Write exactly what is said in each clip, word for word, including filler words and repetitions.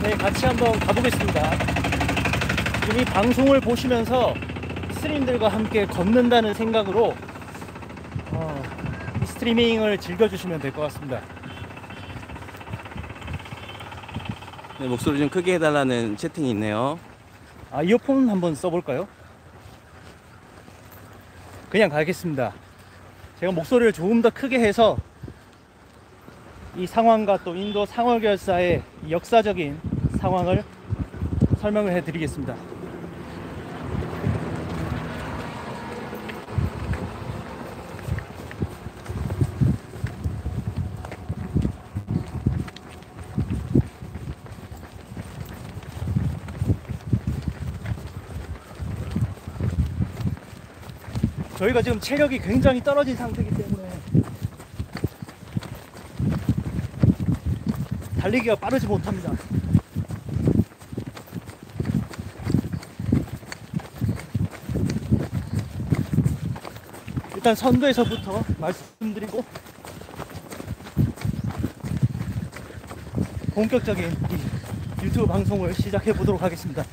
네, 같이 한번 가보겠습니다. 지금 이 방송을 보시면서 스님들과 함께 걷는다는 생각으로 어, 이 스트리밍을 즐겨주시면 될 것 같습니다. 네, 목소리 좀 크게 해달라는 채팅이 있네요. 아, 이어폰 한번 써볼까요? 그냥 가겠습니다. 제가 목소리를 조금 더 크게 해서 이 상황과 또 인도 상월결사의 역사적인 상황을 설명을 해드리겠습니다. 저희가 지금 체력이 굉장히 떨어진 상태이기 때문에 달리기가 빠르지 못합니다. 일단 선두에서부터 말씀드리고 본격적인 이 유튜브 방송을 시작해 보도록 하겠습니다.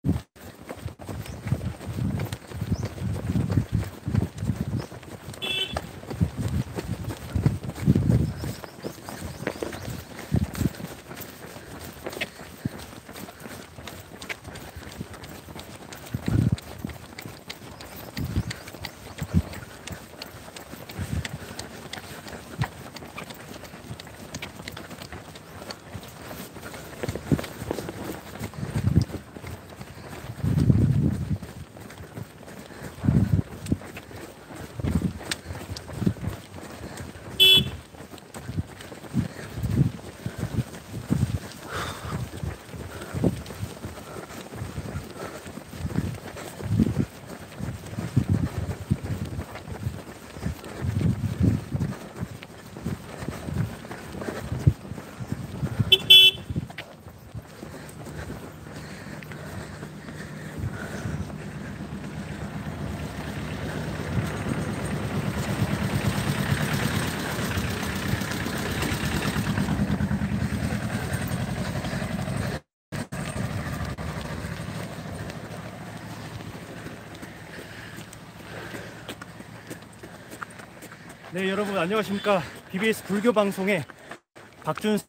네, 여러분 안녕하십니까. 비비에스 불교 방송의 박준상,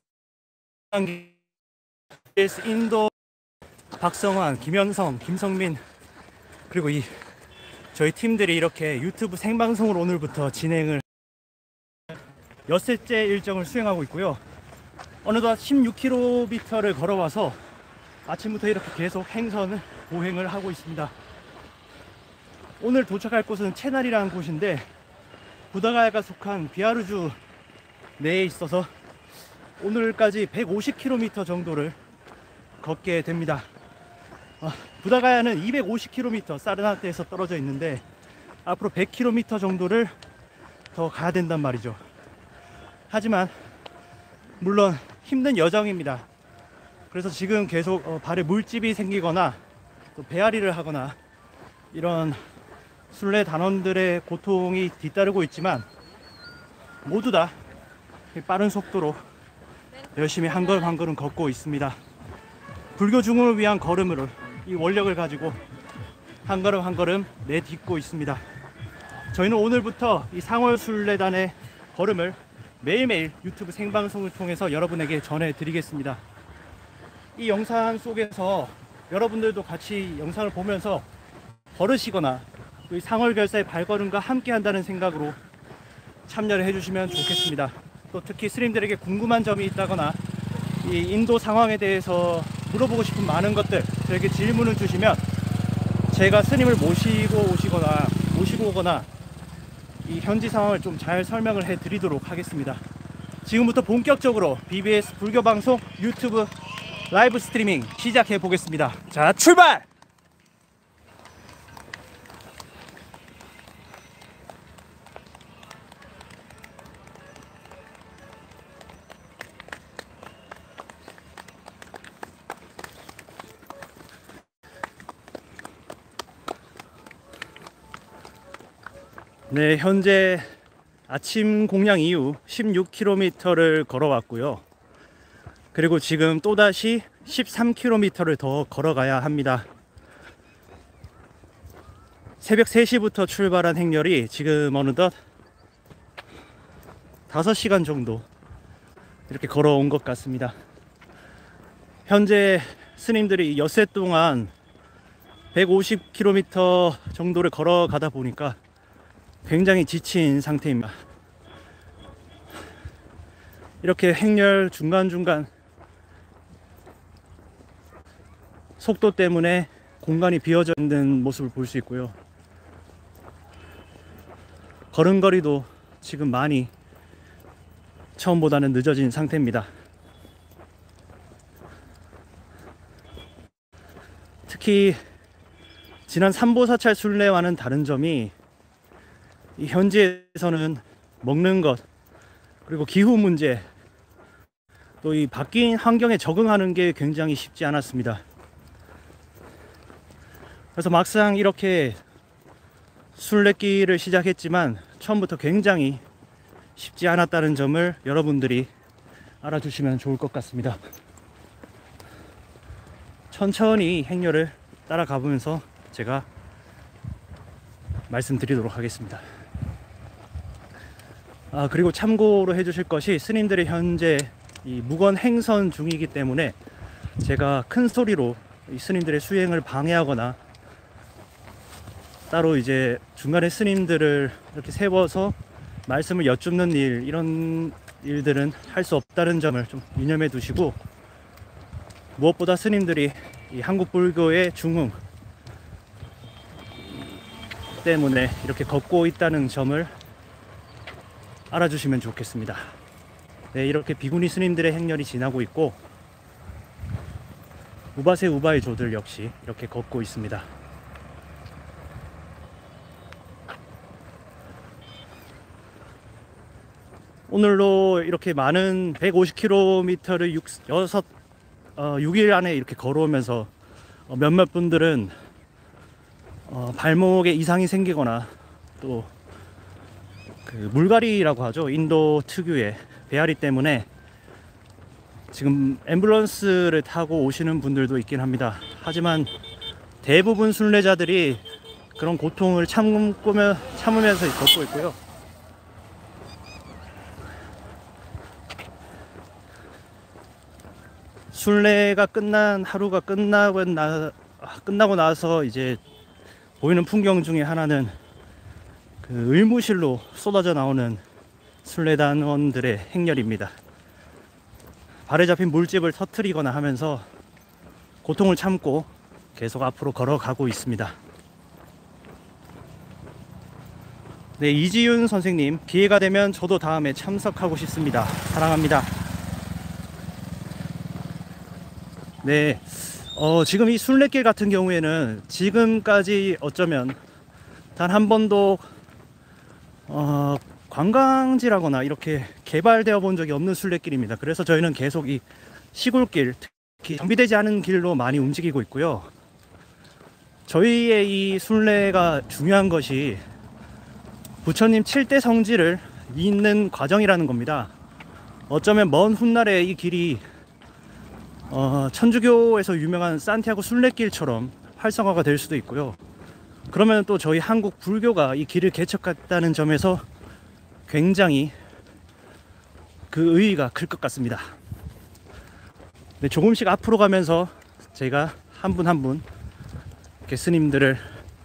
비비에스 인도 박성환, 김현성, 김성민, 그리고 이 저희 팀들이 이렇게 유튜브 생방송으로 오늘부터 진행을 엿새째 일정을 수행하고 있고요. 어느덧 십육 킬로미터를 걸어와서 아침부터 이렇게 계속 행선을 보행을 하고 있습니다. 오늘 도착할 곳은 채날이라는 곳인데 부다가야가 속한 비하르주 내에 있어서 오늘까지 백오십 킬로미터 정도를 걷게 됩니다. 아, 부다가야는 이백오십 킬로미터 사르나트에서 떨어져 있는데 앞으로 백 킬로미터 정도를 더 가야 된단 말이죠. 하지만 물론 힘든 여정입니다. 그래서 지금 계속 어, 발에 물집이 생기거나 또 배앓이를 하거나 이런 순례 단원들의 고통이 뒤따르고 있지만 모두 다 빠른 속도로 열심히 한 걸음 한 걸음 걷고 있습니다. 불교 중흥을 위한 걸음으로 이 원력을 가지고 한 걸음 한 걸음 내딛고 있습니다. 저희는 오늘부터 이 상월순례단의 걸음을 매일매일 유튜브 생방송을 통해서 여러분에게 전해드리겠습니다. 이 영상 속에서 여러분들도 같이 영상을 보면서 걸으시거나 이 상월결사의 발걸음과 함께 한다는 생각으로 참여를 해주시면 좋겠습니다. 또 특히 스님들에게 궁금한 점이 있다거나 이 인도 상황에 대해서 물어보고 싶은 많은 것들 저에게 질문을 주시면 제가 스님을 모시고 오시거나 모시고 오거나 이 현지 상황을 좀 잘 설명을 해 드리도록 하겠습니다. 지금부터 본격적으로 비비에스 불교방송 유튜브 라이브 스트리밍 시작해 보겠습니다. 자, 출발! 네, 현재 아침 공양 이후 십육 킬로미터를 걸어왔고요. 그리고 지금 또다시 십삼 킬로미터를 더 걸어가야 합니다. 새벽 세 시부터 출발한 행렬이 지금 어느덧 다섯 시간 정도 이렇게 걸어온 것 같습니다. 현재 스님들이 엿새 동안 백오십 킬로미터 정도를 걸어가다 보니까 굉장히 지친 상태입니다. 이렇게 행렬 중간중간 속도 때문에 공간이 비어져 있는 모습을 볼 수 있고요. 걸음걸이도 지금 많이 처음보다는 늦어진 상태입니다. 특히 지난 삼보사찰 순례와는 다른 점이 이 현지에서는 먹는 것, 그리고 기후 문제, 또 이 바뀐 환경에 적응하는 게 굉장히 쉽지 않았습니다. 그래서 막상 이렇게 순례길을 시작했지만 처음부터 굉장히 쉽지 않았다는 점을 여러분들이 알아주시면 좋을 것 같습니다. 천천히 행렬을 따라가 보면서 제가 말씀드리도록 하겠습니다. 아, 그리고 참고로 해주실 것이 스님들이 현재 이 무건 행선 중이기 때문에 제가 큰 소리로 이 스님들의 수행을 방해하거나 따로 이제 중간에 스님들을 이렇게 세워서 말씀을 여쭙는 일, 이런 일들은 할 수 없다는 점을 좀 유념해 두시고, 무엇보다 스님들이 이 한국 불교의 중흥 때문에 이렇게 걷고 있다는 점을 알아주시면 좋겠습니다. 네, 이렇게 비구니 스님들의 행렬이 지나고 있고 우바세 우바의 조들 역시 이렇게 걷고 있습니다. 오늘로 이렇게 많은 백오십 킬로미터를 육, 여섯, 어, 육 일 안에 이렇게 걸어오면서 어, 몇몇 분들은 어, 발목에 이상이 생기거나 또 그 물갈이라고 하죠. 인도 특유의 배앓이 때문에 지금 앰뷸런스를 타고 오시는 분들도 있긴 합니다. 하지만 대부분 순례자들이 그런 고통을 참으며, 참으면서 걷고 있고요. 순례가 끝난 하루가 끝나고 나 끝나고 나서 이제 보이는 풍경 중에 하나는 그 의무실로 쏟아져 나오는 순례단원들의 행렬입니다. 발에 잡힌 물집을 터뜨리거나 하면서 고통을 참고 계속 앞으로 걸어가고 있습니다. 네, 이지윤 선생님, 기회가 되면 저도 다음에 참석하고 싶습니다. 사랑합니다. 네, 어, 지금 이 순례길 같은 경우에는 지금까지 어쩌면 단 한 번도 어, 관광지라거나 이렇게 개발되어 본 적이 없는 순례길입니다. 그래서 저희는 계속 이 시골길, 특히 정비되지 않은 길로 많이 움직이고 있고요. 저희의 이 순례가 중요한 것이 부처님 칠대 성지를 잇는 과정이라는 겁니다. 어쩌면 먼 훗날에 이 길이 어, 천주교에서 유명한 산티아고 순례길처럼 활성화가 될 수도 있고요. 그러면 또 저희 한국 불교가 이 길을 개척했다는 점에서 굉장히 그 의의가 클 것 같습니다. 네, 조금씩 앞으로 가면서 제가 한 분 한 분 이렇게 스님들을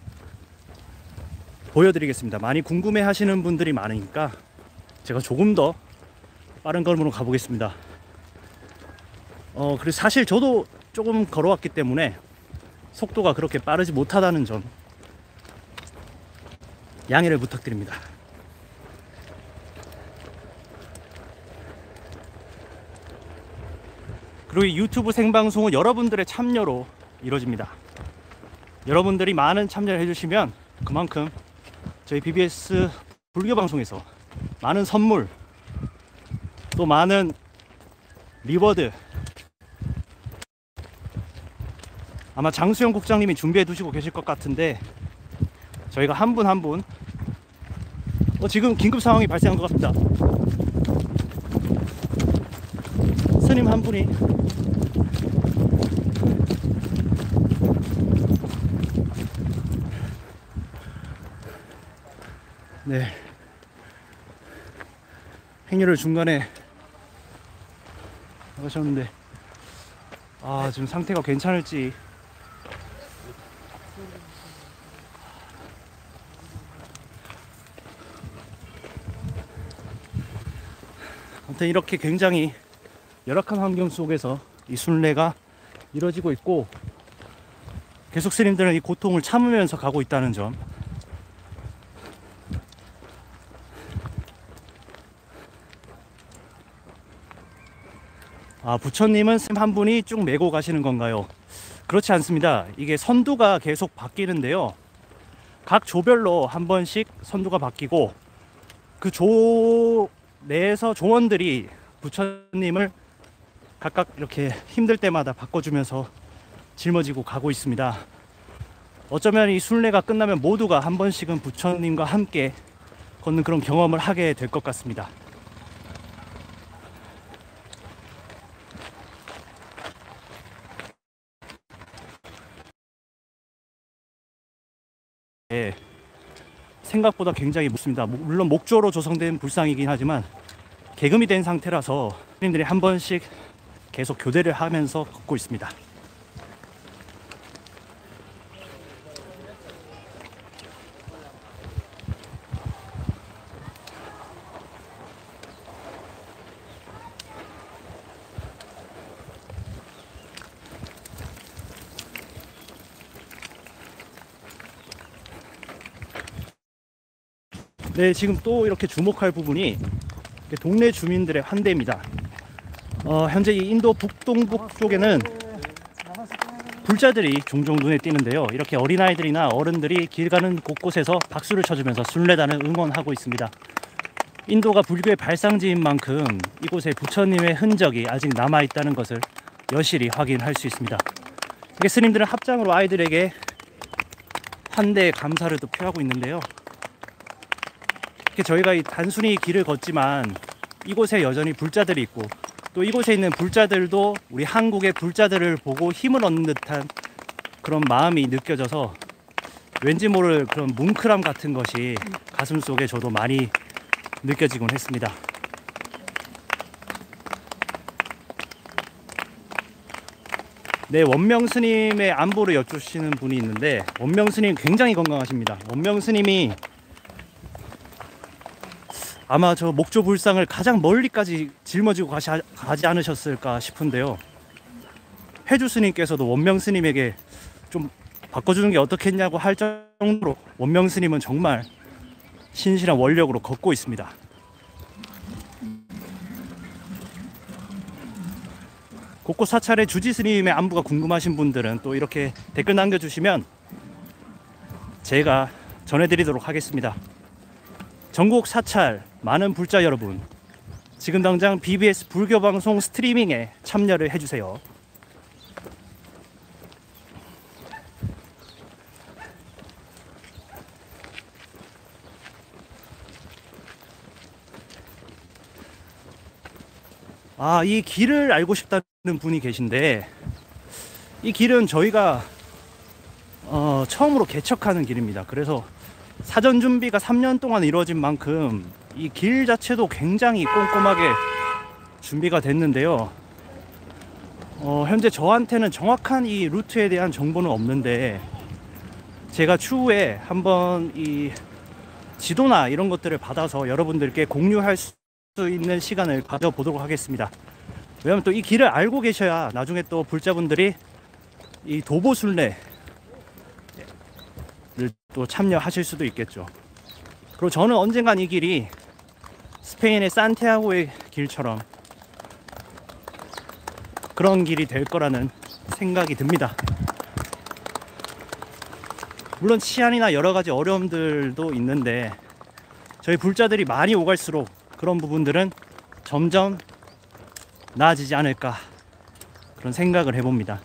보여드리겠습니다. 많이 궁금해 하시는 분들이 많으니까 제가 조금 더 빠른 걸음으로 가보겠습니다. 어, 그리고 사실 저도 조금 걸어왔기 때문에 속도가 그렇게 빠르지 못하다는 점 양해를 부탁드립니다. 그리고 이 유튜브 생방송은 여러분들의 참여로 이루어집니다. 여러분들이 많은 참여를 해주시면 그만큼 저희 비비에스 불교방송에서 많은 선물, 또 많은 리워드, 아마 장수영 국장님이 준비해 두시고 계실 것 같은데 저희가 한 분 한 분 어, 지금 긴급 상황이 발생한 것 같습니다. 스님 한 분이 네. 행렬을 중간에 하셨는데, 아, 지금 상태가 괜찮을지. 아무튼 이렇게 굉장히 열악한 환경 속에서 이 순례가 이루어지고 있고, 계속 스님들은 이 고통을 참으면서 가고 있다는 점. 아, 부처님은 스님 한 분이 쭉 메고 가시는 건가요? 그렇지 않습니다. 이게 선두가 계속 바뀌는데요. 각 조별로 한 번씩 선두가 바뀌고, 그 조 내에서 조원들이 부처님을 각각 이렇게 힘들 때마다 바꿔주면서 짊어지고 가고 있습니다. 어쩌면 이 순례가 끝나면 모두가 한 번씩은 부처님과 함께 걷는 그런 경험을 하게 될 것 같습니다. 예, 생각보다 굉장히 무겁습니다. 물론 목조로 조성된 불상이긴 하지만 개금이 된 상태라서 스님들이 한 번씩 계속 교대를 하면서 걷고 있습니다. 네, 지금 또 이렇게 주목할 부분이 동네 주민들의 환대입니다. 어, 현재 이 인도 북동북 쪽에는 불자들이 종종 눈에 띄는데요. 이렇게 어린아이들이나 어른들이 길 가는 곳곳에서 박수를 쳐주면서 순례단을 응원하고 있습니다. 인도가 불교의 발상지인 만큼 이곳에 부처님의 흔적이 아직 남아있다는 것을 여실히 확인할 수 있습니다. 이게 스님들은 합장으로 아이들에게 환대의 감사를 또 표하고 있는데요. 이렇게 저희가 이 단순히 길을 걷지만 이곳에 여전히 불자들이 있고, 또 이곳에 있는 불자들도 우리 한국의 불자들을 보고 힘을 얻는 듯한 그런 마음이 느껴져서 왠지 모를 그런 뭉클함 같은 것이 가슴 속에 저도 많이 느껴지곤 했습니다. 네, 원명 스님의 안부를 여쭈시는 분이 있는데, 원명 스님 굉장히 건강하십니다. 원명 스님이 아마 저 목조 불상을 가장 멀리까지 짊어지고 가시, 가지 않으셨을까 싶은데요. 해주 스님께서도 원명 스님에게 좀 바꿔주는 게 어떻겠냐고 할 정도로 원명 스님은 정말 신실한 원력으로 걷고 있습니다. 곳곳 사찰의 주지 스님의 안부가 궁금하신 분들은 또 이렇게 댓글 남겨주시면 제가 전해드리도록 하겠습니다. 전국 사찰 많은 불자 여러분, 지금 당장 비비에스 불교방송 스트리밍에 참여를 해주세요. 아, 이 길을 알고 싶다는 분이 계신데, 이 길은 저희가 어, 처음으로 개척하는 길입니다. 그래서 사전 준비가 삼 년 동안 이루어진 만큼 이 길 자체도 굉장히 꼼꼼하게 준비가 됐는데요. 어, 현재 저한테는 정확한 이 루트에 대한 정보는 없는데, 제가 추후에 한번 이 지도나 이런 것들을 받아서 여러분들께 공유할 수 있는 시간을 가져보도록 하겠습니다. 왜냐하면 또 이 길을 알고 계셔야 나중에 또 불자분들이 이 도보순례를 또 참여하실 수도 있겠죠. 그리고 저는 언젠간 이 길이 스페인의 산티아고의 길처럼 그런 길이 될 거라는 생각이 듭니다. 물론 치안이나 여러 가지 어려움들도 있는데, 저희 불자들이 많이 오갈수록 그런 부분들은 점점 나아지지 않을까, 그런 생각을 해봅니다.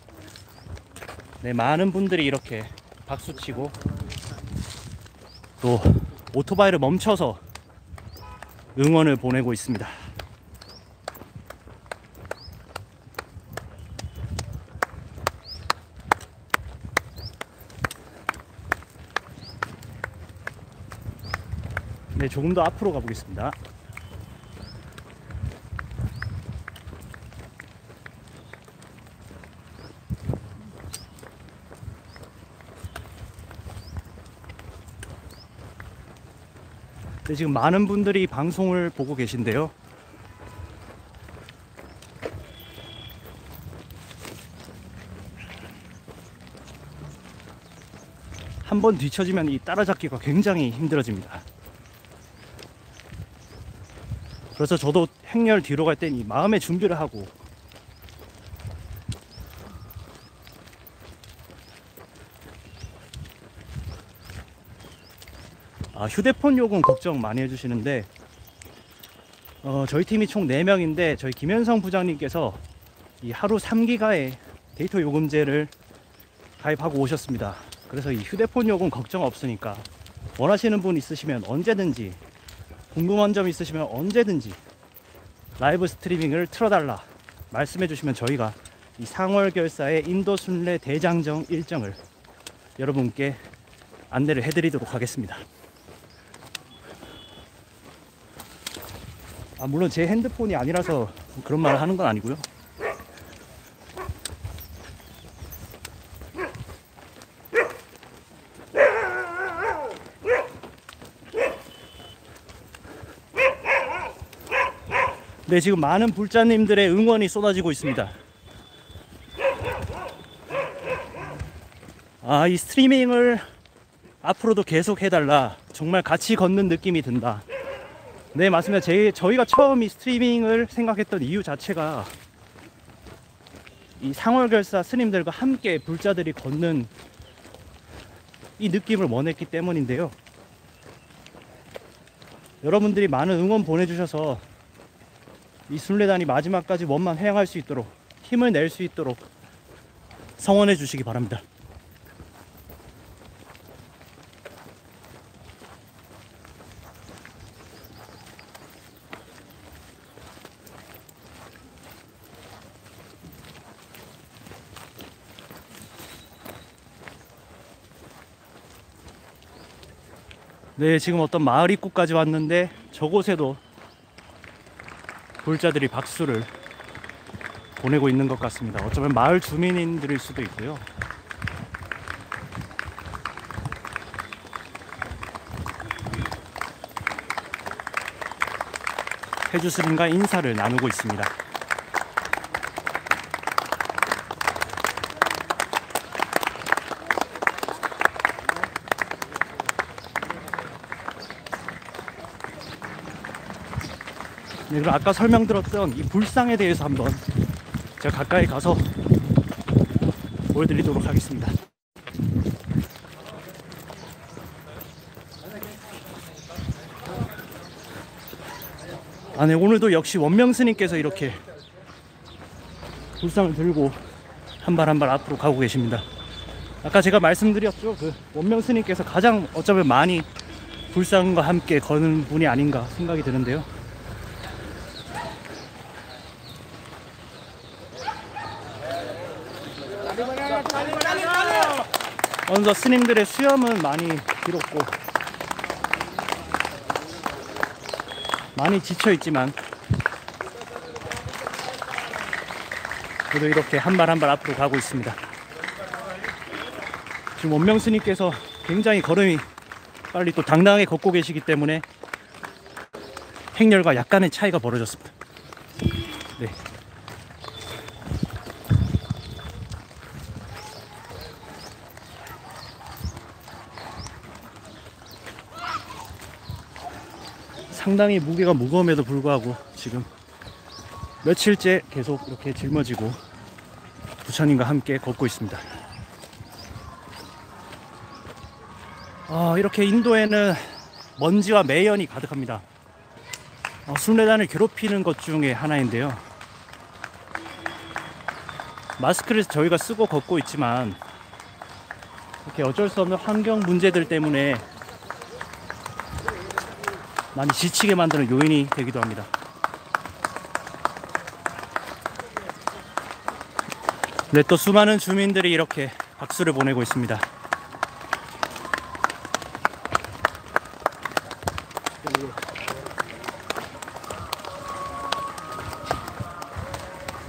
네, 많은 분들이 이렇게 박수치고 또 오토바이를 멈춰서 응원을 보내고 있습니다. 네, 조금 더 앞으로 가보겠습니다. 네, 지금 많은 분들이 방송을 보고 계신데요. 한번 뒤처지면 이 따라잡기가 굉장히 힘들어집니다. 그래서 저도 행렬 뒤로 갈 땐 이 마음의 준비를 하고 아, 휴대폰 요금 걱정 많이 해주시는데 어, 저희 팀이 총 네 명인데 저희 김현성 부장님께서 이 하루 삼 기가의 데이터 요금제를 가입하고 오셨습니다. 그래서 이 휴대폰 요금 걱정 없으니까 원하시는 분 있으시면 언제든지, 궁금한 점 있으시면 언제든지 라이브 스트리밍을 틀어달라 말씀해 주시면 저희가 이 상월결사의 인도 순례 대장정 일정을 여러분께 안내를 해드리도록 하겠습니다. 아, 물론 제 핸드폰이 아니라서 그런 말을 하는 건 아니고요. 네, 지금 많은 불자님들의 응원이 쏟아지고 있습니다. 아, 이 스트리밍을 앞으로도 계속 해달라. 정말 같이 걷는 느낌이 든다. 네, 맞습니다. 제, 저희가 처음 이 스트리밍을 생각했던 이유 자체가 이 상월결사 스님들과 함께 불자들이 걷는 이 느낌을 원했기 때문인데요. 여러분들이 많은 응원 보내주셔서 이 순례단이 마지막까지 원만 회행할 수 있도록, 힘을 낼 수 있도록 성원해 주시기 바랍니다. 네, 지금 어떤 마을 입구까지 왔는데 저곳에도 불자들이 박수를 보내고 있는 것 같습니다. 어쩌면 마을 주민들일 수도 있고요. 해주스님과 인사를 나누고 있습니다. 네, 그럼 아까 설명드렸던 이 불상에 대해서 한번 제가 가까이 가서 보여드리도록 하겠습니다. 아, 네, 오늘도 역시 원명스님께서 이렇게 불상을 들고 한 발 한 발 앞으로 가고 계십니다. 아까 제가 말씀드렸죠, 그 원명스님께서 가장 어쩌면 많이 불상과 함께 거는 분이 아닌가 생각이 드는데요. 먼저 스님들의 수염은 많이 길었고 많이 지쳐있지만 그래도 이렇게 한 발 한 발 앞으로 가고 있습니다. 지금 원명스님께서 굉장히 걸음이 빨리 또 당당하게 걷고 계시기 때문에 행렬과 약간의 차이가 벌어졌습니다. 네. 상당히 무게가 무거움에도 불구하고 지금 며칠째 계속 이렇게 짊어지고 부처님과 함께 걷고 있습니다. 어, 이렇게 인도에는 먼지와 매연이 가득합니다. 어, 순례단을 괴롭히는 것 중에 하나인데요. 마스크를 저희가 쓰고 걷고 있지만 이렇게 어쩔 수 없는 환경 문제들 때문에 많이 지치게 만드는 요인이 되기도 합니다. 네, 또 수많은 주민들이 이렇게 박수를 보내고 있습니다.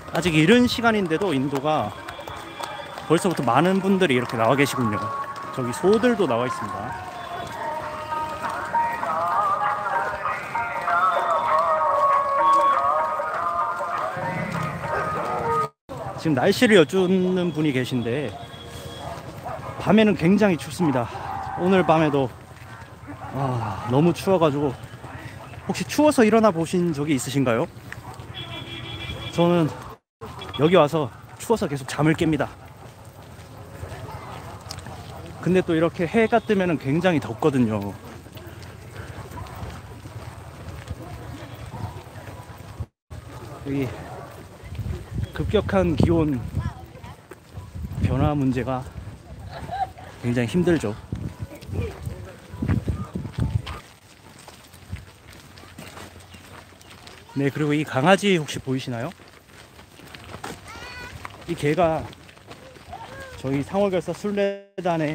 아직 이른 시간인데도 인도가 벌써부터 많은 분들이 이렇게 나와 계시군요. 저기 소들도 나와 있습니다. 지금 날씨를 여쭙는 분이 계신데 밤에는 굉장히 춥습니다. 오늘 밤에도 아, 너무 추워가지고 혹시 추워서 일어나 보신 적이 있으신가요? 저는 여기 와서 추워서 계속 잠을 깹니다. 근데 또 이렇게 해가 뜨면 굉장히 덥거든요. 여기 급격한 기온 변화 문제가 굉장히 힘들죠. 네, 그리고 이 강아지 혹시 보이시나요? 이 개가 저희 상월결사 순례단의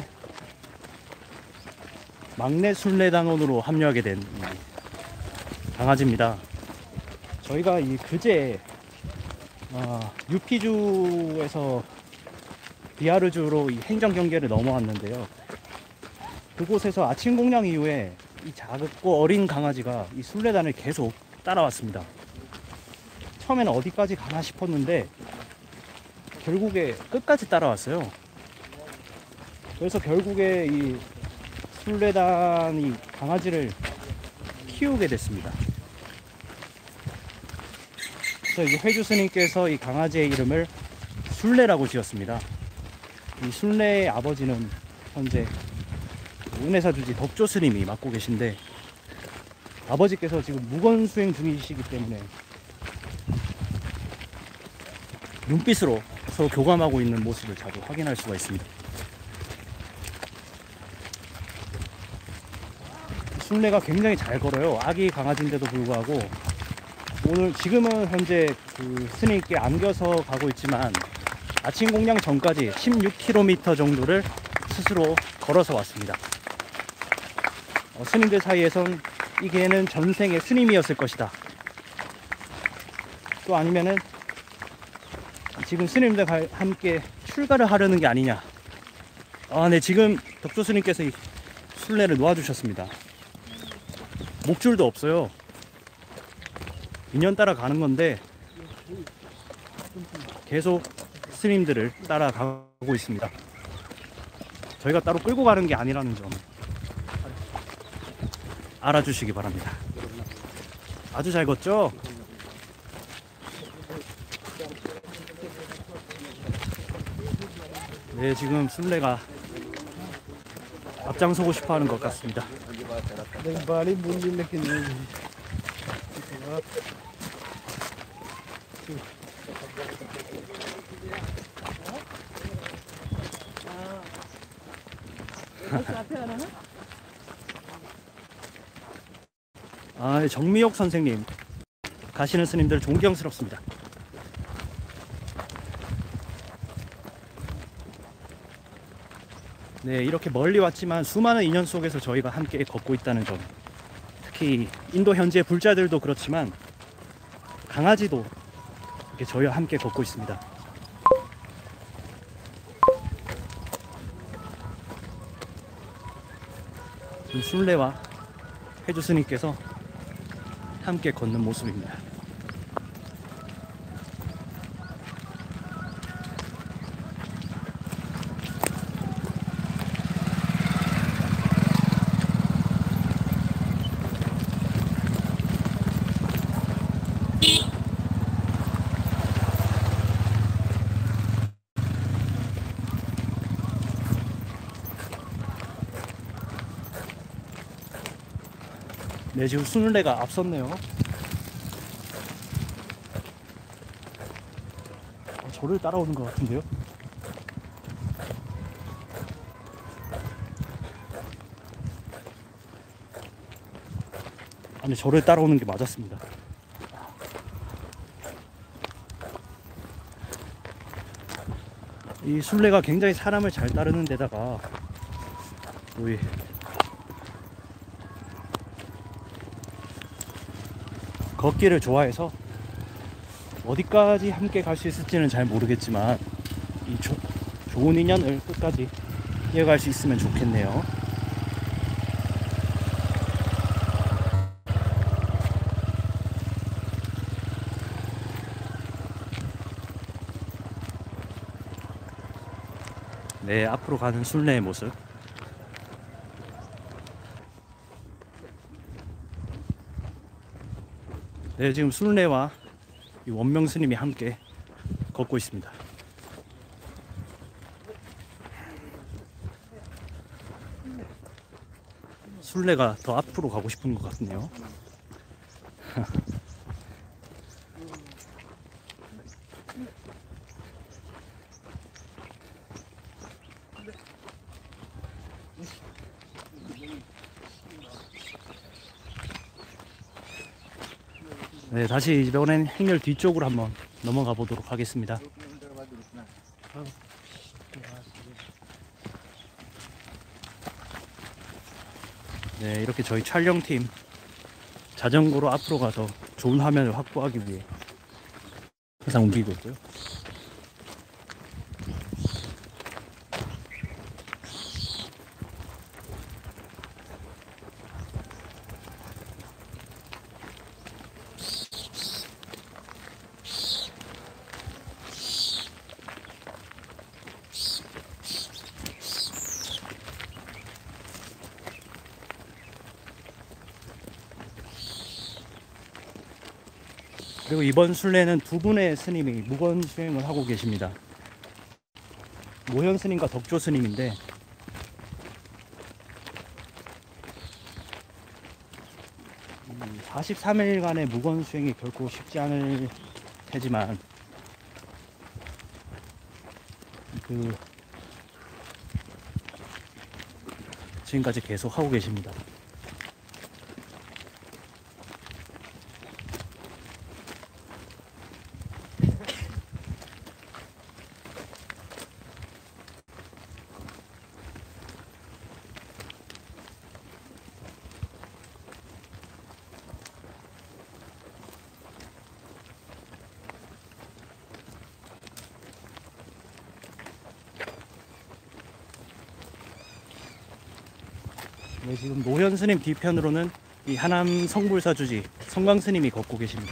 막내 순례단원으로 합류하게 된 강아지입니다. 저희가 이 그제 어, 유피주에서 비하르주로 이 행정 경계를 넘어왔는데요. 그곳에서 아침 공양 이후에 이 작고 어린 강아지가 이 순례단을 계속 따라왔습니다. 처음에는 어디까지 가나 싶었는데 결국에 끝까지 따라왔어요. 그래서 결국에 이 순례단이 강아지를 키우게 됐습니다. 그래서 이제 회주 스님께서 이 강아지의 이름을 순례라고 지었습니다. 이 순례의 아버지는 현재 은혜사주지 덕조 스님이 맡고 계신데 아버지께서 지금 무건수행 중이시기 때문에 눈빛으로 서로 교감하고 있는 모습을 자주 확인할 수가 있습니다. 순례가 굉장히 잘 걸어요. 아기 강아지인데도 불구하고 오늘 지금은 현재 그 스님께 안겨서 가고 있지만 아침 공양 전까지 십육 킬로미터 정도를 스스로 걸어서 왔습니다. 어, 스님들 사이에선 이 개는 전생의 스님이었을 것이다. 또 아니면은 지금 스님들과 함께 출가를 하려는 게 아니냐. 아, 네, 지금 덕조 스님께서 이 순례를 놓아주셨습니다. 목줄도 없어요. 인연 따라 가는 건데 계속 스님들을 따라가고 있습니다. 저희가 따로 끌고 가는 게 아니라는 점 알아주시기 바랍니다. 아주 잘 걷죠? 네, 지금 순례가 앞장서고 싶어 하는 것 같습니다. 아, 정미옥 선생님 가시는 스님들 존경스럽습니다. 네, 이렇게 멀리 왔지만 수많은 인연 속에서 저희가 함께 걷고 있다는 점, 특히 인도 현지의 불자들도 그렇지만 강아지도 이렇게 저희와 함께 걷고 있습니다. 지금 순례와 해주 스님께서 함께 걷는 모습입니다. 네, 지금 순례가 앞섰네요. 어, 저를 따라오는 것 같은데요? 아니, 저를 따라오는 게 맞았습니다. 이 순례가 굉장히 사람을 잘 따르는 데다가 우리 걷기를 좋아해서 어디까지 함께 갈 수 있을지는 잘 모르겠지만 이 조, 좋은 인연을 끝까지 이어갈 수 있으면 좋겠네요. 네, 앞으로 가는 순례의 모습. 네, 지금 순례와 이 원명 스님이 함께 걷고 있습니다. 순례가 더 앞으로 가고 싶은 것 같네요. 네, 다시 이번엔 행렬 뒤쪽으로 한번 넘어가 보도록 하겠습니다. 네, 이렇게 저희 촬영팀 자전거로 앞으로 가서 좋은 화면을 확보하기 위해 항상 움직이고 있고요. 그리고 이번 순례는 두 분의 스님이 무건 수행을 하고 계십니다. 모현 스님과 덕조 스님인데 사십삼 일간의 무건 수행이 결코 쉽지 않을 테지만 그 지금까지 계속 하고 계십니다. 네, 지금 노현 스님 뒤편으로는 이 하남 성불사주지 성광 스님이 걷고 계십니다.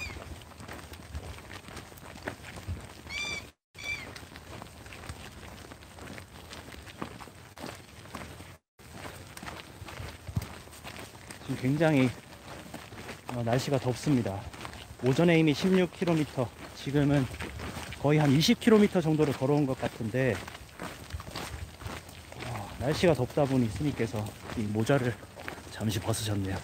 지금 굉장히 어, 날씨가 덥습니다. 오전에 이미 십육 킬로미터, 지금은 거의 한 이십 킬로미터 정도를 걸어온 것 같은데 어, 날씨가 덥다 보니 스님께서 이 모자를 잠시 벗으셨네요.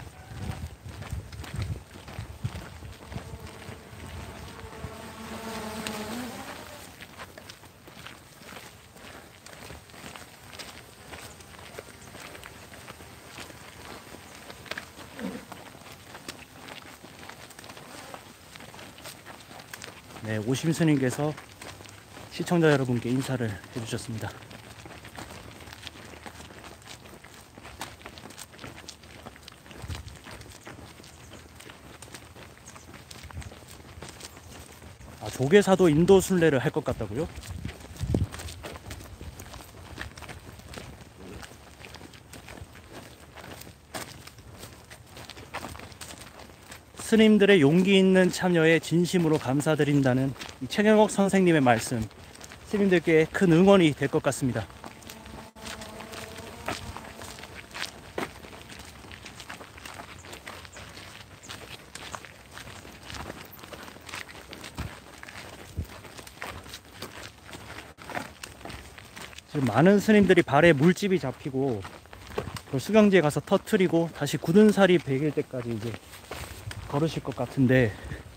네, 오심 스님께서 시청자 여러분께 인사를 해주셨습니다. 아, 조계사도 인도 순례를 할 것 같다고요? 스님들의 용기 있는 참여에 진심으로 감사드린다는 이 최경옥 선생님의 말씀, 스님들께 큰 응원이 될 것 같습니다. 지금 많은 스님들이 발에 물집이 잡히고 그 수경지에 가서 터트리고 다시 굳은 살이 배길 때까지 이제 걸으실 것 같은데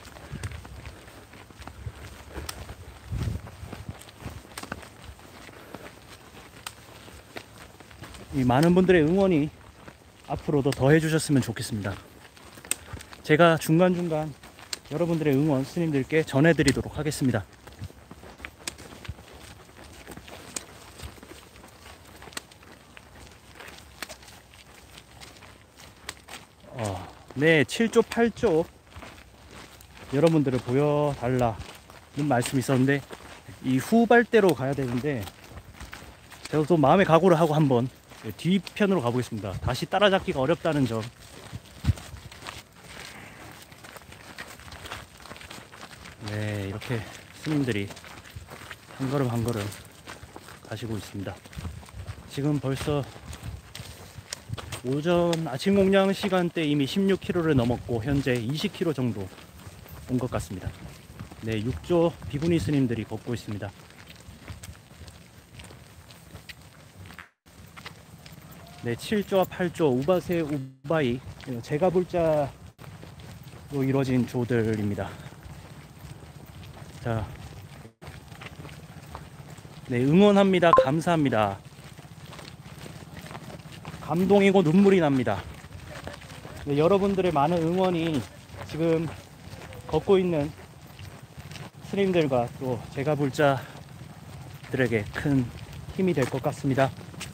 이 많은 분들의 응원이 앞으로도 더 해주셨으면 좋겠습니다. 제가 중간중간 여러분들의 응원 스님들께 전해드리도록 하겠습니다. 어, 네, 칠 조 팔 조 여러분들을 보여달라는 말씀이 있었는데 이 후발대로 가야 되는데 제가 또 마음의 각오를 하고 한번 뒤편으로 가보겠습니다. 다시 따라잡기가 어렵다는 점. 네, 이렇게 스님들이 한 걸음 한 걸음 가시고 있습니다. 지금 벌써 오전 아침 공양 시간대 이미 십육 킬로미터를 넘었고 현재 이십 킬로미터 정도 온 것 같습니다. 네, 육조 비구니 스님들이 걷고 있습니다. 네, 칠조와 팔조 우바세 우바이 제가불자로 이루어진 조들입니다. 자, 네, 응원합니다. 감사합니다. 감동이고 눈물이 납니다. 네, 여러분들의 많은 응원이 지금 걷고 있는 스님들과 또 제가불자들에게 큰 힘이 될 것 같습니다.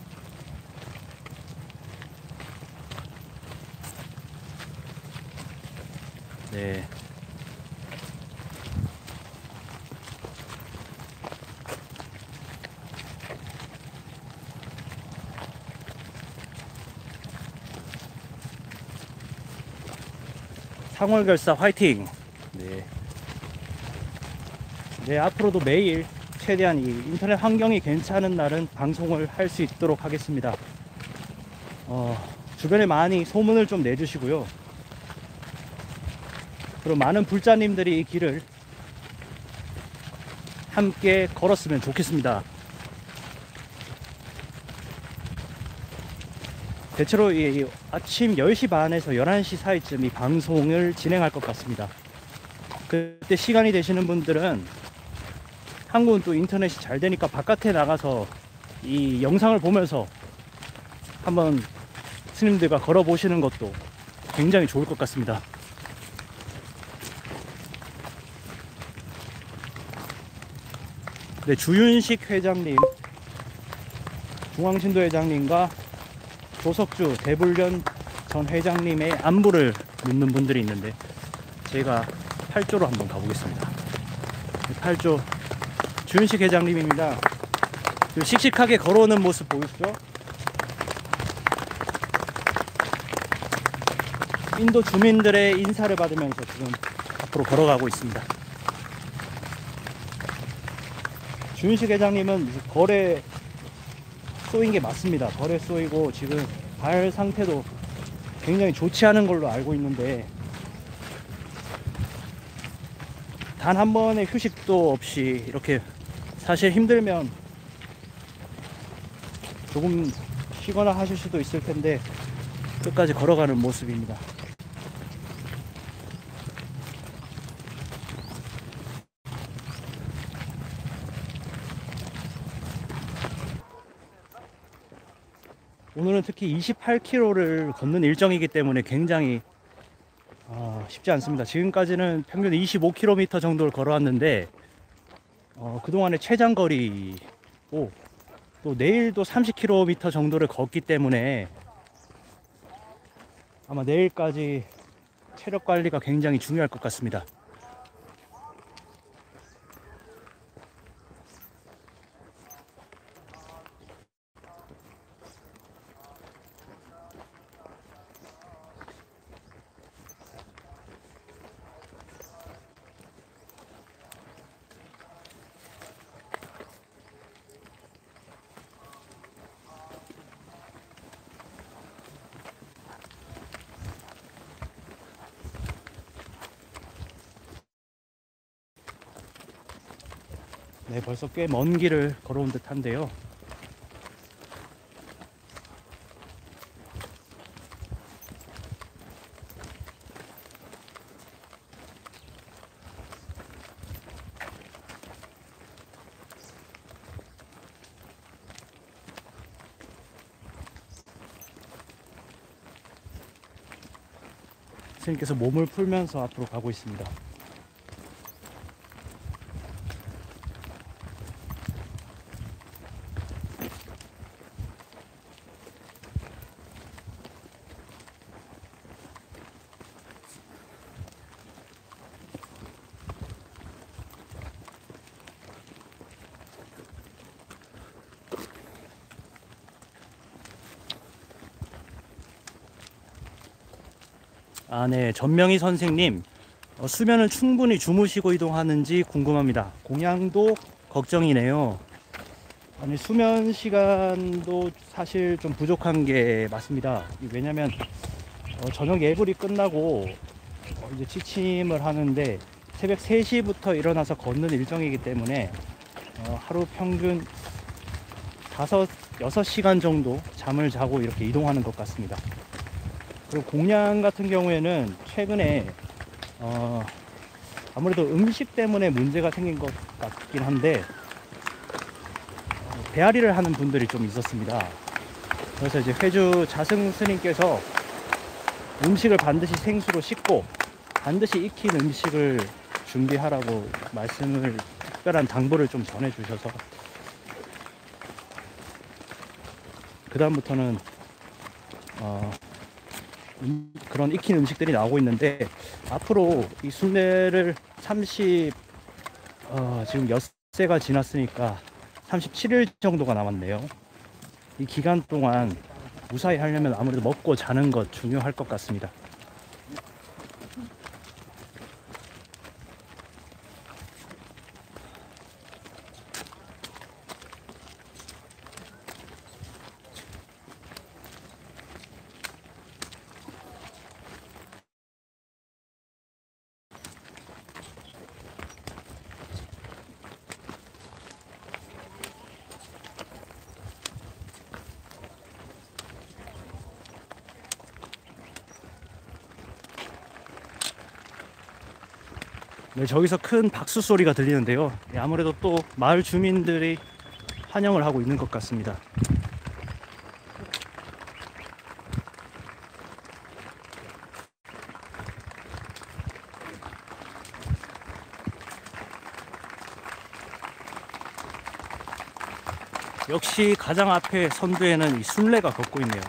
네. 상월결사 화이팅! 네. 네, 앞으로도 매일 최대한 이 인터넷 환경이 괜찮은 날은 방송을 할 수 있도록 하겠습니다. 어, 주변에 많이 소문을 좀 내주시고요. 그리고 많은 불자님들이 이 길을 함께 걸었으면 좋겠습니다. 대체로 이 아침 열 시 반에서 열한 시 사이쯤 이 방송을 진행할 것 같습니다. 그때 시간이 되시는 분들은 한국은 또 인터넷이 잘 되니까 바깥에 나가서 이 영상을 보면서 한번 스님들과 걸어 보시는 것도 굉장히 좋을 것 같습니다. 네, 주윤식 회장님, 중앙신도 회장님과 조석주 대불련 전 회장님의 안부를 묻는 분들이 있는데 제가 팔조로 한번 가보겠습니다. 팔조 주윤식 회장님입니다. 씩씩하게 걸어오는 모습 보이시죠? 인도 주민들의 인사를 받으면서 지금 앞으로 걸어가고 있습니다. 주윤식 회장님은 거래 쏘인 게 맞습니다. 거래 쏘이고 지금 발 상태도 굉장히 좋지 않은 걸로 알고 있는데 단 한 번의 휴식도 없이 이렇게 사실 힘들면 조금 쉬거나 하실 수도 있을 텐데 끝까지 걸어가는 모습입니다. 오늘은 특히 이십팔 킬로미터를 걷는 일정이기 때문에 굉장히 어, 쉽지 않습니다. 지금까지는 평균 이십오 킬로미터 정도를 걸어왔는데 어, 그동안의 최장거리고 또 내일도 삼십 킬로미터 정도를 걷기 때문에 아마 내일까지 체력 관리가 굉장히 중요할 것 같습니다. 네, 벌써 꽤 먼 길을 걸어온 듯한데요. 스님께서 몸을 풀면서 앞으로 가고 있습니다. 아, 네. 전명희 선생님, 어, 수면은 충분히 주무시고 이동하는지 궁금합니다. 공양도 걱정이네요. 아니, 수면 시간도 사실 좀 부족한 게 맞습니다. 왜냐면 어, 저녁 예불이 끝나고 어, 이제 취침을 하는데 새벽 세 시부터 일어나서 걷는 일정이기 때문에 어, 하루 평균 다섯, 여섯 시간 정도 잠을 자고 이렇게 이동하는 것 같습니다. 그리고 공양 같은 경우에는 최근에 어, 아무래도 음식 때문에 문제가 생긴 것 같긴 한데 어, 배앓이를 하는 분들이 좀 있었습니다. 그래서 이제 회주 자승 스님께서 음식을 반드시 생수로 씻고 반드시 익힌 음식을 준비하라고 말씀을, 특별한 당부를 좀 전해 주셔서 그 다음부터는 어, 음, 그런 익힌 음식들이 나오고 있는데, 앞으로 이 순례를 삼십 어, 지금 엿새가 지났으니까 삼십칠 일 정도가 남았네요. 이 기간 동안 무사히 하려면 아무래도 먹고 자는 것 중요할 것 같습니다. 네, 저기서 큰 박수 소리가 들리는데요. 네, 아무래도 또 마을 주민들이 환영을 하고 있는 것 같습니다. 역시 가장 앞에 선두에는 이 순례가 걷고 있네요.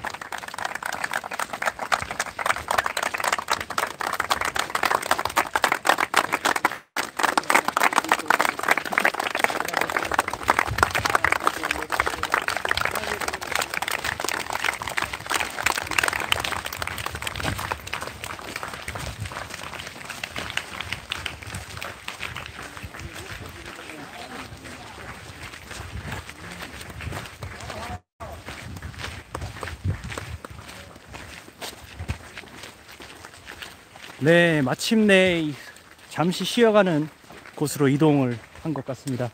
네, 마침내 잠시 쉬어가는 곳으로 이동을 한 것 같습니다.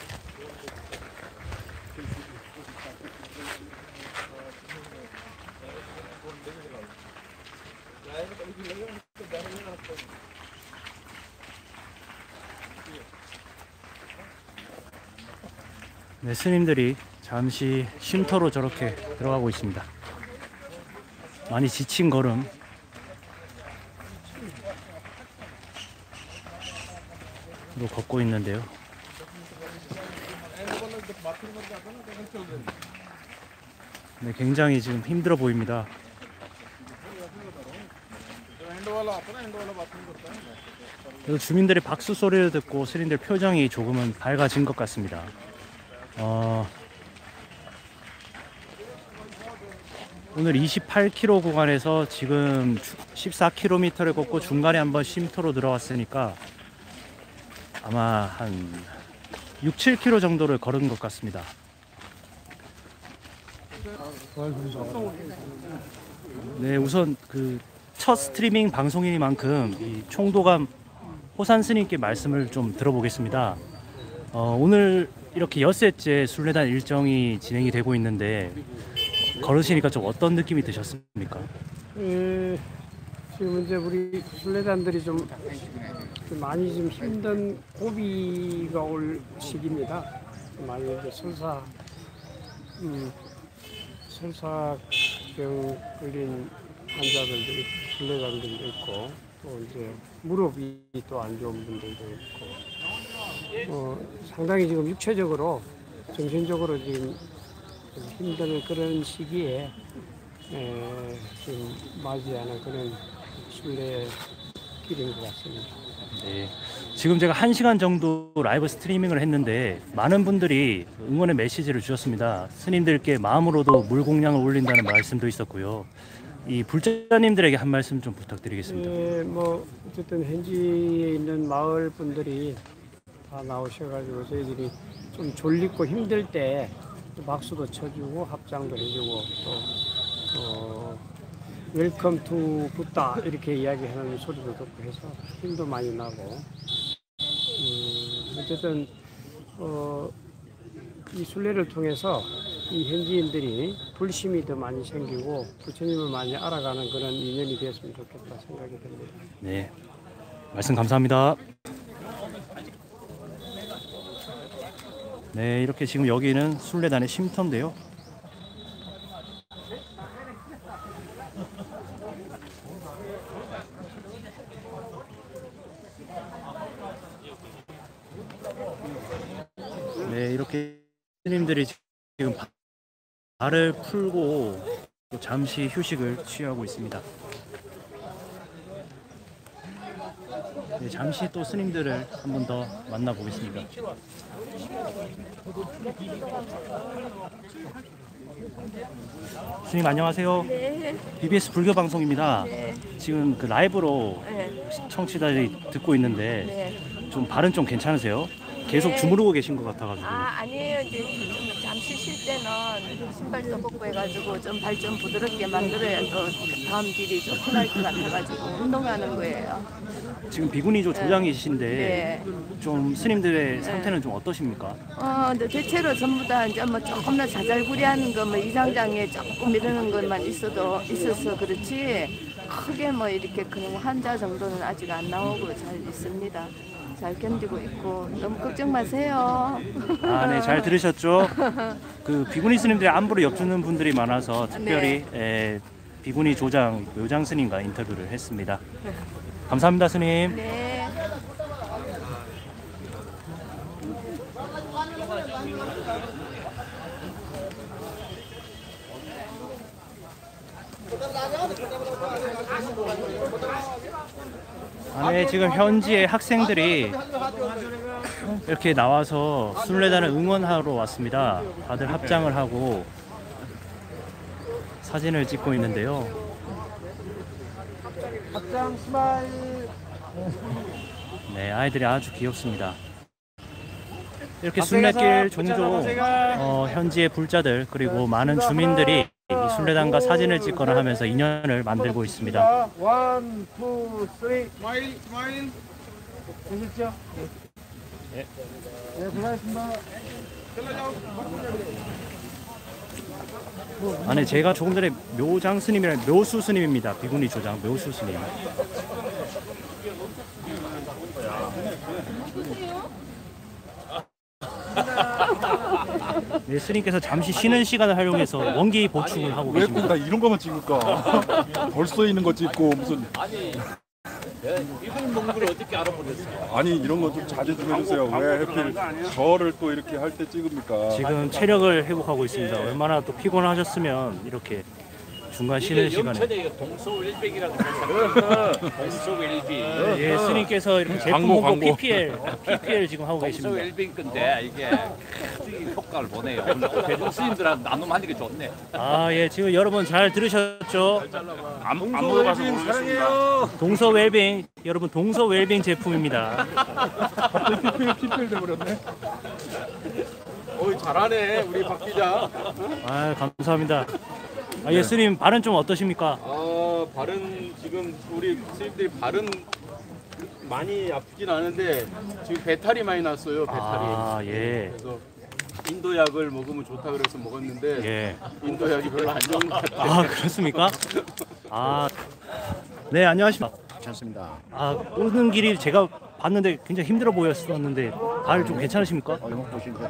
네, 스님들이 잠시 쉼터로 저렇게 들어가고 있습니다. 많이 지친 걸음. 로 걷고 있는데요. 네, 굉장히 지금 힘들어 보입니다. 그리고 주민들의 박수 소리를 듣고 스님들 표정이 조금은 밝아진 것 같습니다. 어, 오늘 이십팔 킬로미터 구간에서 지금 십사 킬로미터를 걷고 중간에 한번 쉼터로 들어왔으니까 아마 한 육, 칠 킬로미터 정도를 걸은 것 같습니다. 네, 우선 그 첫 스트리밍 방송이니만큼 이 총도감 호산 스님께 말씀을 좀 들어보겠습니다. 어, 오늘 이렇게 엿새째 순례단 일정이 진행이 되고 있는데 걸으시니까 좀 어떤 느낌이 드셨습니까? 예, 지금 이제 우리 순례단들이 좀 많이 좀 힘든 고비가 올 시기입니다. 많이 이제 설사, 음, 설사병 걸린 환자들도 있고, 순례단들도 있고, 또 이제 무릎이 또 안 좋은 분들도 있고, 어, 상당히 지금 육체적으로, 정신적으로 지금 힘든 그런 시기에 에, 지금 맞이하는 그런 순례길인 것 같습니다. 네. 지금 제가 한 시간 정도 라이브 스트리밍을 했는데 많은 분들이 응원의 메시지를 주셨습니다. 스님들께 마음으로도 물공양을 올린다는 말씀도 있었고요. 이 불자님들에게 한 말씀 좀 부탁드리겠습니다. 예, 뭐 어쨌든 현지에 있는 마을 분들이 다 나오셔가지고 저희들이 좀 졸리고 힘들 때 박수도 쳐주고 합장도 해주고 또 어, 웰컴 투 붓다 이렇게 이야기하는 소리도 듣고 해서 힘도 많이 나고 음, 어쨌든 어, 이 순례를 통해서 이 현지인들이 불심이 더 많이 생기고 부처님을 많이 알아가는 그런 인연이 되었으면 좋겠다 생각이 듭니다. 네, 말씀 감사합니다. 네, 이렇게 지금 여기는 순례단의 쉼터인데요. 네, 이렇게 스님들이 지금 발을 풀고 또 잠시 휴식을 취하고 있습니다. 네, 잠시 또 스님들을 한 번 더 만나보겠습니다. 스님 안녕하세요. 네. 비비에스 불교 방송입니다. 네. 지금 그 라이브로 네. 청취자들이 듣고 있는데 네. 좀 발은 좀 괜찮으세요? 계속 네. 주무르고 계신 것 같아가지고. 아, 아니에요. 이제 좀 잠시 쉴 때는 신발도 벗고 해가지고 좀 발 좀 부드럽게 만들어야 또 다음 길이 좀 편할 것 같아가지고 운동하는 거예요. 지금 비구니조 조장이신데 네. 좀 스님들의 상태는 좀 어떠십니까? 어, 근데 대체로 전부 다 이제 뭐 조금만 자잘구리하는 거, 뭐 이상장애 조금 이러는 것만 있어도 있어서 그렇지 크게 뭐 이렇게 그냥 환자 정도는 아직 안 나오고 잘 있습니다. 잘 견디고 있고 너무 걱정 마세요. 아, 네, 잘 들으셨죠? 그 비구니 스님들의 안부를 엿주는 분들이 많아서 특별히 에, 비구니 조장 묘장 스님과 인터뷰를 했습니다. 감사합니다, 스님. 네. 아, 네, 지금 현지의 학생들이 이렇게 나와서 순례단을 응원하러 왔습니다. 다들 합장을 하고 사진을 찍고 있는데요. 합장 스마일. 네, 아이들이 아주 귀엽습니다. 이렇게 순례길 종종 어, 현지의 불자들 그리고 많은 주민들이 이 순례단과 사진을 찍거나 하면서 인연을 만들고 있습니다. 원, 투, 쓰리. 스마일, 스마일. 되셨죠? 네. 네, 고생하셨습니다. 아, 네, 제가 조금 전에 묘장 스님이랑 묘수 스님입니다. 비구니 조장 묘수 스님. 네, 스님께서 잠시 쉬는 시간을 활용해서 원기 보충을 하고 왜 꼭 계십니다. 나 이런 거만 찍을까? 벌써 있는 거 찍고 무슨 이분 먹는 걸 어떻게 알아보겠어요? 아니 이런 거 좀 자제 좀 해주세요. 왜 하필 저를 또 이렇게 할 때 찍습니까? 지금 체력을 회복하고 있습니다. 얼마나 또 피곤하셨으면 이렇게 중간 쉬는 시간에. 영천에 동서웰빙이라고 하잖아요. 동서웰빙. 예, 스님께서 이렇게 제품 광고, 홍보 광고. 피피엘, 피피엘 지금 하고 계십니다. 동서웰빙 건데 이게 크게 효과를 보네요. 오늘 대중 스님들하고 나눔하는 게 좋네. 아, 예, 지금 여러분 잘 들으셨죠? 안, 안 먹어봐서 모르겠습니다. 동서 웰빙, 여러분 동서 웰빙 제품입니다. 갑자기 피피엘 피피엘 돼버렸네. 어이 잘하네 우리 박 기자. 아, 감사합니다. 아, 예, 스님 발은 좀 어떠십니까? 아 발은 지금 우리 스님들이 발은 많이 아프진 않은데 지금 배탈이 많이 났어요. 배탈이. 아, 예, 그래서 인도 약을 먹으면 좋다 그래서 먹었는데 예. 인도 약이 별로 안 좋은 것 같아요. 아, 그렇습니까? 아, 네, 안녕하십니까? 괜찮습니다. 아, 오는 길이 제가 봤는데 굉장히 힘들어 보였었는데 발 좀 괜찮으십니까? 어, 이거 보시니까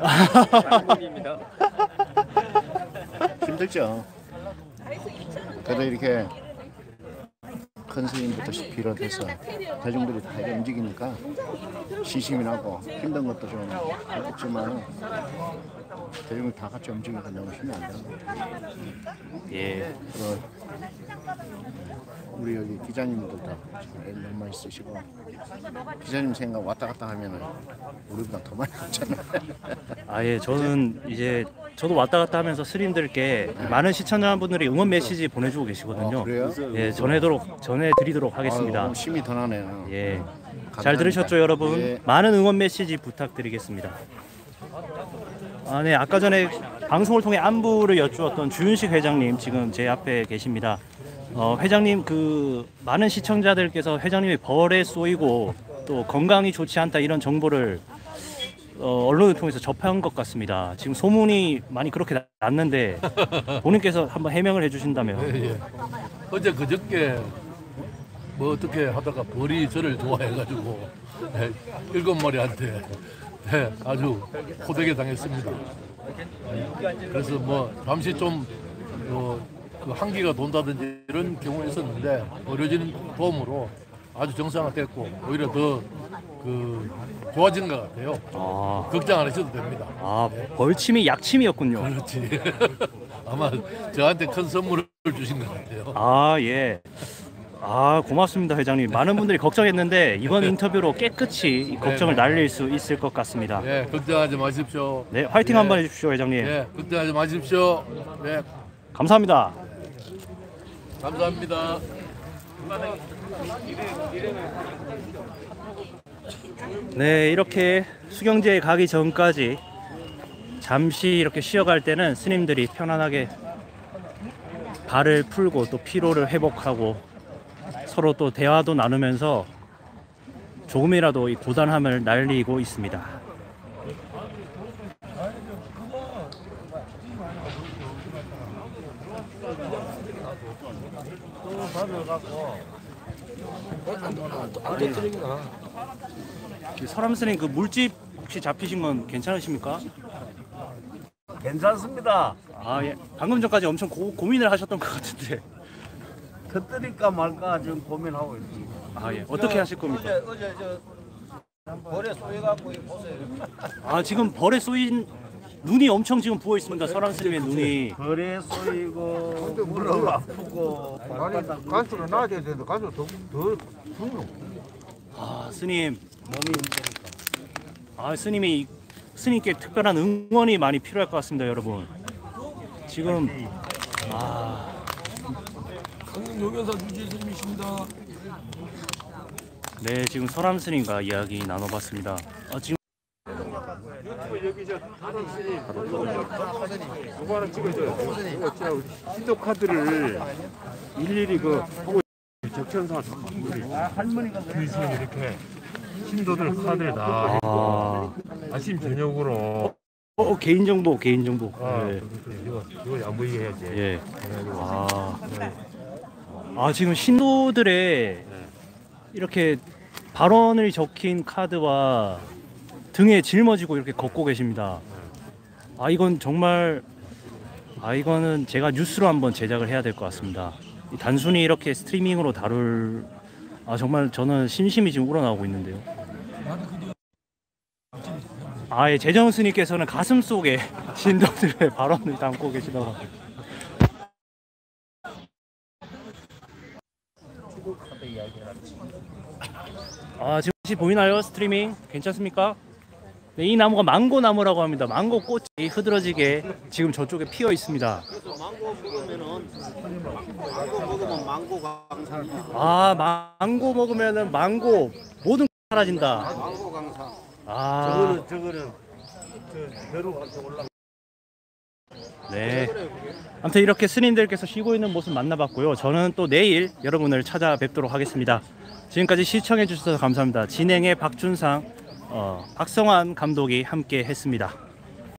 힘들죠. 그래도 이렇게 큰 스님부터 비롯해서 대중들이 다 이렇게 움직이니까 시심이 나고 힘든 것도 좀 있지만 대중이 다 같이 움직이니까 너무 힘이 안 되는 것 같아요. 예. 그리고 우리 여기 기자님들도 너무 많이 쓰시고 기자님 생각 왔다 갔다 하면은 우리보다 더 많이 갔잖아요. 아예 저는 이제 저도 왔다 갔다 하면서 스님들께 많은 시청자분들이 응원 메시지 보내주고 계시거든요. 아, 그래요? 예, 전해도록 전해드리도록 하겠습니다. 아유, 힘이 더 나네요. 예, 감사합니다. 잘 들으셨죠, 여러분? 예. 많은 응원 메시지 부탁드리겠습니다. 아, 네, 아까 전에 방송을 통해 안부를 여쭈었던 주윤식 회장님 지금 제 앞에 계십니다. 어, 회장님 그 많은 시청자들께서 회장님이 벌에 쏘이고 또 건강이 좋지 않다 이런 정보를 어, 언론을 통해서 접한 것 같습니다. 지금 소문이 많이 그렇게 났는데 본인께서 한번 해명을 해주신다면. 예, 예. 어제 그저께 뭐 어떻게 하다가 벌이 저를 좋아해가지고 예, 일곱 마리한테 예, 아주 호되게 당했습니다. 그래서 뭐 잠시 좀 어, 그 한기가 돈다든지 이런 경우 있었는데 의료진 도움으로 아주 정상화됐고 오히려 더 그 좋아진 것 같아요. 아, 걱정 안 하셔도 됩니다. 아 벌침이 약침이었군요. 그렇지. 아마 저한테 큰 선물을 주신 것 같아요. 아 예. 아 고맙습니다 회장님. 많은 분들이 걱정했는데 이번 인터뷰로 깨끗이 이 걱정을 네, 네. 날릴 수 있을 것 같습니다. 예, 걱정하지 마십시오. 네, 화이팅 예. 한번 해주십시오 회장님. 예, 걱정하지 마십시오. 네, 감사합니다. 감사합니다. 네, 이렇게 수경지에 가기 전까지 잠시 이렇게 쉬어갈 때는 스님들이 편안하게 발을 풀고 또 피로를 회복하고 서로 또 대화도 나누면서 조금이라도 이 고단함을 날리고 있습니다. 설암 스님 그 물집 혹시 잡히신 건 괜찮으십니까? 괜찮습니다. 아 예. 방금 전까지 엄청 고, 고민을 하셨던 것 같은데. 터뜨릴까 말까 지금 고민하고 있습니다. 아 예. 어떻게 하실 겁니까? 어제 어제 저 벌에 쏘여갖고 이거 보세요. 아 지금 벌에 쏘인 눈이 엄청 지금 부어 있습니다. 설암 스님의 눈이. 벌에 쏘이고 무릎 아프고 아니 간수를 놔야 되는데 간수 더더 죽노. 아 스님 몸이 힘드니까. 아 스님이 스님께 특별한 응원이 많이 필요할 것 같습니다, 여러분. 지금 아 강릉 용현사 주지 스님이십니다. 네 지금 설암 스님과 이야기 나눠봤습니다. 아 지금 이거 하나 찍어줘요. 이거 진짜 신도 카드를 일일이 그 하고 적천사 우리 교수님 이렇게 신도들 카드를 다 아, 아침 저녁으로 어, 개인정보 개인정보. 아, 네. 이거 이거 안 보이게 해야지. 예. 아, 아 지금 신도들의 이렇게 발언을 적힌 카드와 등에 짊어지고 이렇게 걷고 계십니다. 아 이건 정말 아 이거는 제가 뉴스로 한번 제작을 해야 될 것 같습니다. 단순히 이렇게 스트리밍으로 다룰 아 정말 저는 심심이 지금 우러나오고 있는데요. 아예 재정 스님께서는 가슴 속에 신도들의 발언을 담고 계시다고. 아 지금 혹시 보이나요? 스트리밍 괜찮습니까? 네, 이 나무가 망고 나무라고 합니다. 망고 꽃이 흐드러지게 지금 저쪽에 피어 있습니다. 그래서 망고 먹으면은 망고 먹으면 망고 강산. 아 망고 먹으면은 망고 모든 게 사라진다. 망고 강산. 아 저거는 저거는 저 벼루 같은 올라. 네. 아무튼 이렇게 스님들께서 쉬고 있는 모습 만나봤고요. 저는 또 내일 여러분을 찾아뵙도록 하겠습니다. 지금까지 시청해 주셔서 감사합니다. 진행의 박준상, 어, 박성환 감독이 함께 했습니다.